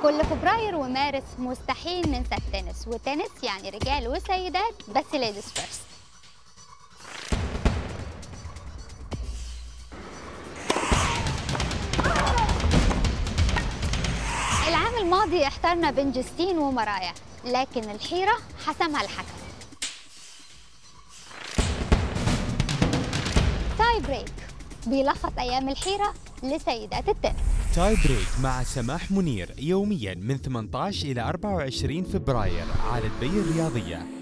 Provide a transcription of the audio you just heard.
كل فبراير ومارس مستحيل ننسى التنس، والتنس يعني رجال وسيدات بس ليديز فيرست. العام الماضي احترنا بين جستين ومرايا، لكن الحيرة حسمها الحكم. تاي بريك بيلخص أيام الحيرة لسيدات التنس. تاي بريك مع سماح منير يوميا من 18 إلى 24 فبراير على البي الرياضية.